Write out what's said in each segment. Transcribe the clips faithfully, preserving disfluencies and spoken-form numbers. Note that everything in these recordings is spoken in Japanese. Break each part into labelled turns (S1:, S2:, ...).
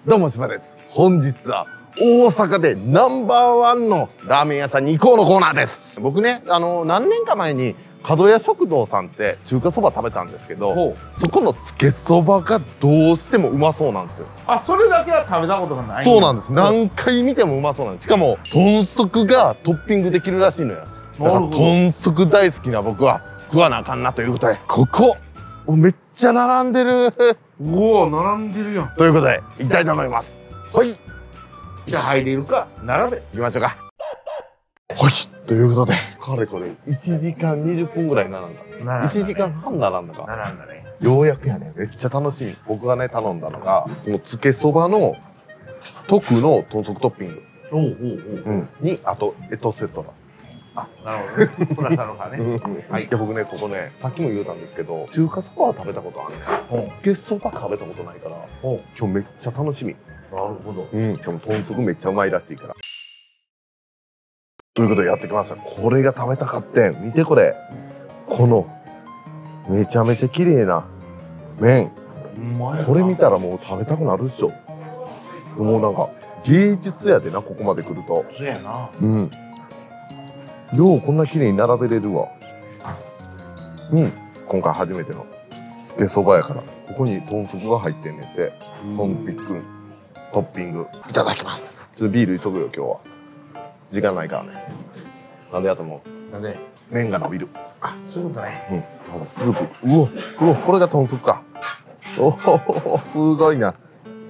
S1: どうも柴です。本日は大阪でナンバーワンのラーメン屋さんに行こうのコーナーです。僕ね、あの何年か前に角屋食堂さんって中華そば食べたんですけど、そこのつけそばがどうしてもうまそうなんですよ。
S2: あ、それだけは食べたことがない。
S1: そうなんです。何回見てもうまそうなんです。しかも豚足がトッピングできるらしいのよ。だから豚足大好きな僕は食わなあかんなということで、ここめっちゃ並んでる。
S2: おお、並んでるやん。
S1: ということで行きたいと思います。はい。
S2: じゃあ入れるか並べ。
S1: 行きましょうか。はい。ということで、かれこれいちじかんにじゅっぷんぐらい並んだ。
S2: 並んだね。
S1: いちじかんはん並んだか。
S2: 並んだね。
S1: ようやくやね。めっちゃ楽しみ。僕がね頼んだのがこのつけそばの特の豚足トッピング。
S2: おうおうおう。
S1: うん。にあとエトセトラ。
S2: あ、なるほどね。プラスアルファね。
S1: はい。で僕ねここねさっきも言うたんですけど中華そばは食べたことあるね。つけそば食べたことないから今日めっちゃ楽しみ。
S2: なるほど。
S1: うん。しかも豚足めっちゃうまいらしいから。ということでやってきました。これが食べたかってん。見てこれ。このめちゃめちゃ綺麗な麺。これ見たらもう食べたくなるっしょ。もうなんか芸術やでな、ここまで来ると。
S2: そうやな。
S1: うん。ようこんな綺麗に並べれるわ。うん。今回初めてのつけそばやから、ここに豚足が入ってんねんて。トンピックン、トッピング。いただきます。ちょっとビール急ぐよ、今日は。時間ないからね。なんでやと思う？
S2: なんで
S1: 麺が伸びる。
S2: あ、そういうことね。
S1: うん。まずスープ。うお、うお、これが豚足か。おお、すごいな。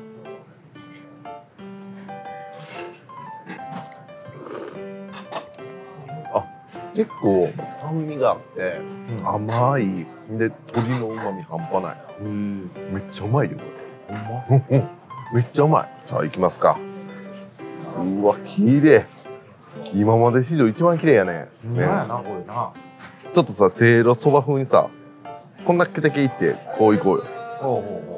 S1: あ、結構酸味があって、うん、甘い。で、鶏の旨味半端ない。うん。めっちゃうまいよ、これ。ほんま？うんうん。めっちゃうまい。さあ、行きますか。うわ、綺麗。今まで史上一番綺麗やね。
S2: うまいやな、これな。
S1: ちょっとさ、せいろそば風にさ、こんだけだけいって、こういこうよ。
S2: ほうほうほうほうほ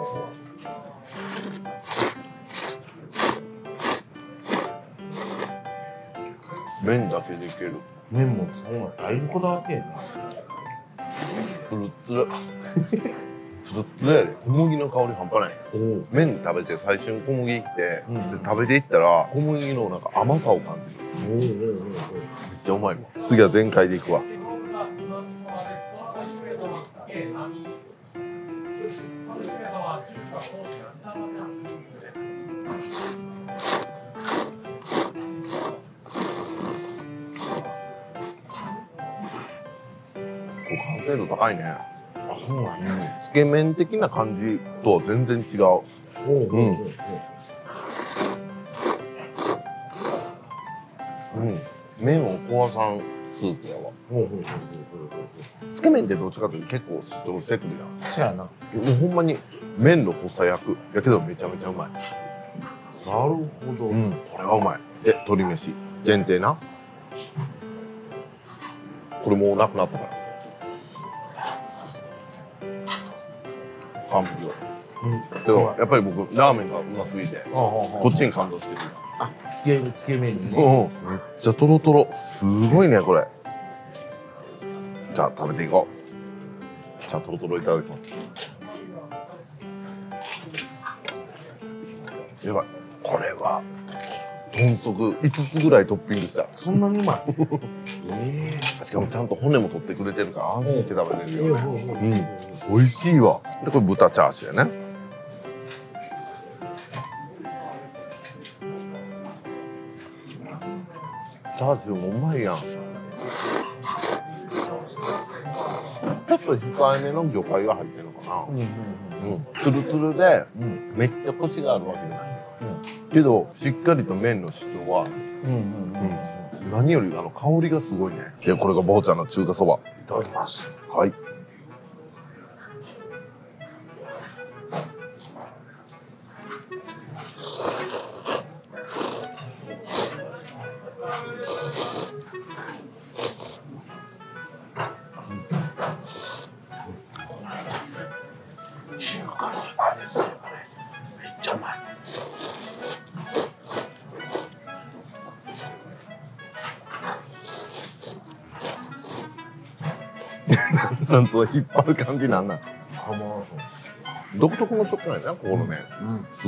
S1: う。麺だけでいける。
S2: 麺もそんなだいぶこだわってんな。
S1: つるつる。つるつるやで。小麦の香り半端ない。麺食べて最初に小麦いって、うん、で食べていったら小麦のなんか甘さを感じる。めっちゃうまいわ。次は全開でいくわ。完成度高いね。あ、
S2: そうなんね。
S1: つけ麺的な感じとは全然違う。うん。うん。麺を壊さんスープやわ。つけ麺ってどっちかというと結構主張してくるやん。
S2: そうやな。
S1: もうほんまに麺の補佐役やけどめちゃめちゃうまい。なる
S2: ほど。
S1: うん。これはうまい。で、鶏飯限定な。これもうなくなったから。完璧よ。うん。でもやっぱり僕ラーメンがうますぎてこっちに感動してる。
S2: あ、つけつけ麺にね。
S1: うん。めっちゃトロトロ。すごいねこれ。じゃあ食べていこう。じゃあトロトロいただきます。やばい。これは豚足いつつぐらいトッピングした。
S2: そんなにうまい。
S1: ええ。しかもちゃんと骨も取ってくれてるから安心して食べれるよ。うん。美味しいわ。でこれ豚チャーシューやね。チャーシューもうまいやん。ちょっと控えめの魚介が入ってるのかな。うん。ツルツルで、うん、めっちゃコシがあるわけじゃない。うん、けどしっかりと麺の主張は。何よりあの香りがすごいね。でこれが坊ちゃんの中華そば。
S2: いただきます。
S1: はい。
S2: 中華そばですよ、これ。めっちゃうまい。
S1: なんその引っ張る感じなんなん。独特の食感やな、ここの麺。うん、すごい。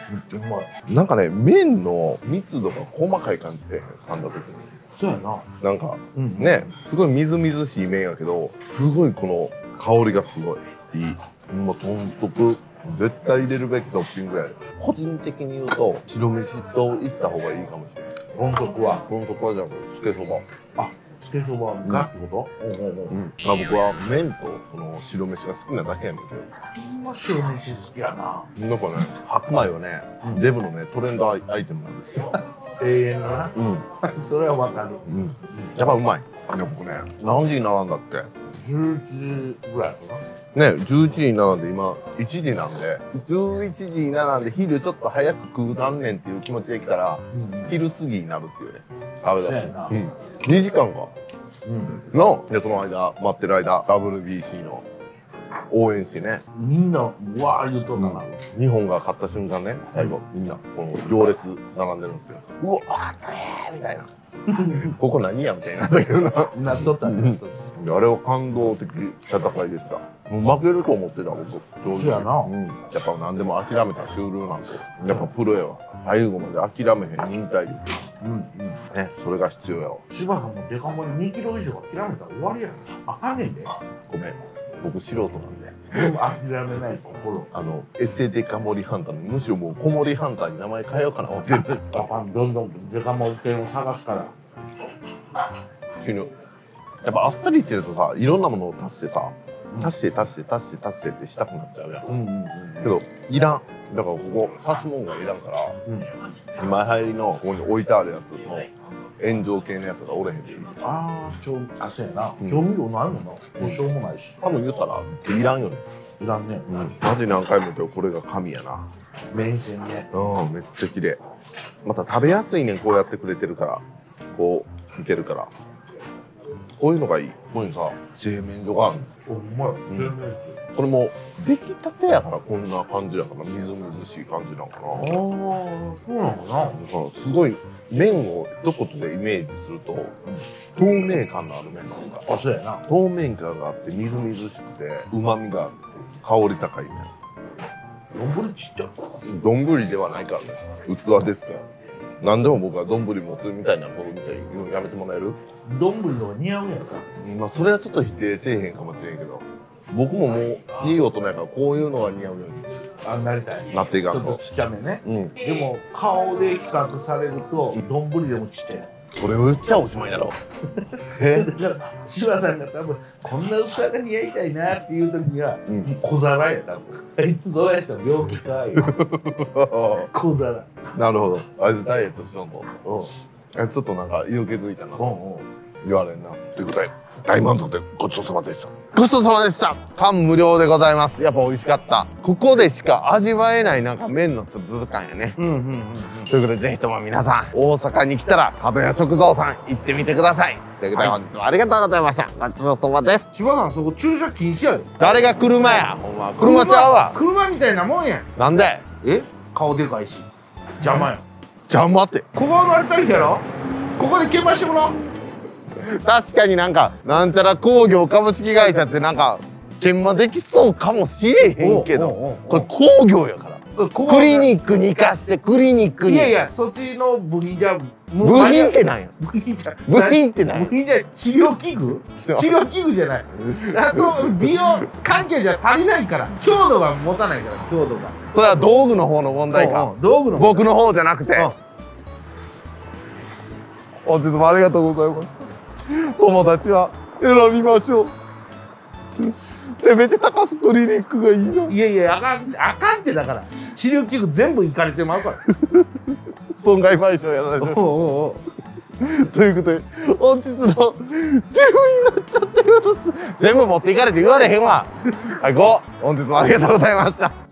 S2: めっちゃうまい。
S1: なんかね、麺の密度が細かい感じで噛んだ時に。
S2: そうやな。
S1: なんか、
S2: うん
S1: ね、すごいみずみずしい麺やけど、すごいこの香りがすごいいい。もう豚足、絶対入れるべきトッピングやで。個人的に言うと、白飯といった方がいいかもしれない。
S2: 豚足は。
S1: 豚足はじゃなくて、つけそば。
S2: あ、つけそばがってこと？うんうんうん。
S1: まあ僕は麺とその白飯が好きなだけやねんけど。
S2: ほんま白飯好きやな。
S1: なんかね、白米はね、デブのね、トレンドアイテムなんですよ。
S2: 永遠のな。
S1: うん。
S2: それはわかる。
S1: うん。やっぱうまい。いや僕ね、何時に並んだっけ？
S2: じゅういちじぐらいかな。
S1: ね、じゅういちじに並んで今いちじなんで、じゅういちじに並んで昼ちょっと早く食うなんねんっていう気持ちで来たら、
S2: うんうん、
S1: 昼過ぎになるっていうね。食べた
S2: そうやな。
S1: うん。にじかんか。
S2: うん。
S1: の、で、その間、待ってる間、ダブリュービーシー の応援してね。
S2: みんな、うわー言うとったな。
S1: 日本が勝った瞬間ね、最後、みんな、この行列並んでるんですけど、うわ、勝ったねーみたいな。ここ何やみたいな。だけどな。
S2: なっとったね。
S1: あれは感動的戦いでした。もう負けると思ってた僕。
S2: そうやな。
S1: うん。やっぱ何でも諦めたら終了なんで。やっぱプロやわ。最後まで諦めへん忍耐力。
S2: うんうん。
S1: ね、それが必要やわ。
S2: 柴田もデカ盛りにキロ以上諦めたら終わりやな。あかんねんで。
S1: ごめん。僕素人なんで。
S2: でも諦めない心。
S1: あの、エセデカ盛りハンターの、むしろもう小盛りハンターに名前変えようかな思ってる。
S2: あかん、どんどんデカ盛り店を探すから。
S1: 急に。やっぱあっさりしてるとさ、いろんなものを足してさ、足して足して足して足してってしたくなっちゃうやん。
S2: うんうんうん。
S1: けど、いらん。だからここ、足すもんがいらんから、
S2: うん、
S1: 今入りのここに置いてあるやつの炎上系のやつがおれへんでいい。
S2: ああ、調味、あ、そうやな。
S1: うん
S2: 調味料ないもんな。胡椒もないし。
S1: 多分言ったら、いらんよね。
S2: いらんね。
S1: うん。マジ何回も言うけど、これが神やな。
S2: 麺線ね。
S1: うん、めっちゃ綺麗。また食べやすいねん、こうやってくれてるから。こう、いけるから。こういうのがいい。ここにさ、製麺所があるの。
S2: お、うまい。
S1: んこれも出来たてやからこんな感じだからみずみずしい感じなんかな。
S2: ああ、そうなのかな。
S1: だからすごい麺を一言でイメージすると、透明感のある麺なんだ。
S2: あ、そうやな。
S1: 透明感があってみずみずしくて旨味がある香り高い麺。
S2: 丼ちっちゃい。
S1: 丼ではないからね。器ですから。何でも僕は丼持つみたいなことみたいに言うのやめてもらえる？
S2: 丼の方が似合うんやんか。
S1: まあそれはちょっと否定せえへんかもしれんけど、僕ももういい大人やからこういうのが似合うように
S2: あ、なりたい。
S1: なっていかんと。
S2: ちょっとちっちゃめね。
S1: うん。
S2: でも顔で比較されると丼でもちっちゃい。
S1: それを言っちゃおしまいやろ。え
S2: だから柴さんが多分こんな器が似合いたいなっていう時には、
S1: うん
S2: もう小皿や多分。あいつどうやったら病気かいう小皿。
S1: なるほど。あいつダイエットしとんと。
S2: うん
S1: あいつちょっとなんか色気づいたな。
S2: うんうん。
S1: 言われんな。ということで、大満足でごちそうさまでした。ごちそうさまでした。感無量でございます。やっぱ美味しかった。ここでしか味わえないなんか麺のつぶつぶ感やね。
S2: うんうんうんうん。
S1: ということで、ぜひとも皆さん、大阪に来たら、角屋食堂さん行ってみてください。ということで、本日もありがとうございました。ごちそうさまです。
S2: 柴さんそこ駐車禁止やで。
S1: 誰が車やほんま。車ちゃうわ。
S2: 車みたいなもんやん。
S1: なんで
S2: え顔でかいし邪魔やん。
S1: 邪魔って。
S2: ここは乗りたいやろ。ここで鍵盤してもらおう。
S1: 確かになんか、なんちゃら工業株式会社ってなんか、研磨できそうかもしれへんけど、
S2: おうおうおう
S1: これ工業やから。クリニックに行かして、クリニックに。
S2: いやいや、そっちの部品じゃ
S1: 部品ってなんや。
S2: 部品じゃ
S1: 部品ってなんや。
S2: 部品じゃ治療器具治療器具じゃない。あ、そう美容関係じゃ足りないから強度が持たないから強度が。
S1: それは道具の方の問題か。
S2: 道具の
S1: 僕の方じゃなくて。本日もありがとうございます。友達は選びましょう。せめて高須クリニックがいいな。
S2: いやいや、あかんあかんってだから治療器具全部いかれてまうから
S1: 損害賠償やられてる。
S2: おうおうおう
S1: ということで本日の手本になっちゃったようです。全部持っていかれて言われへんわ。はい、ご本日もありがとうございました。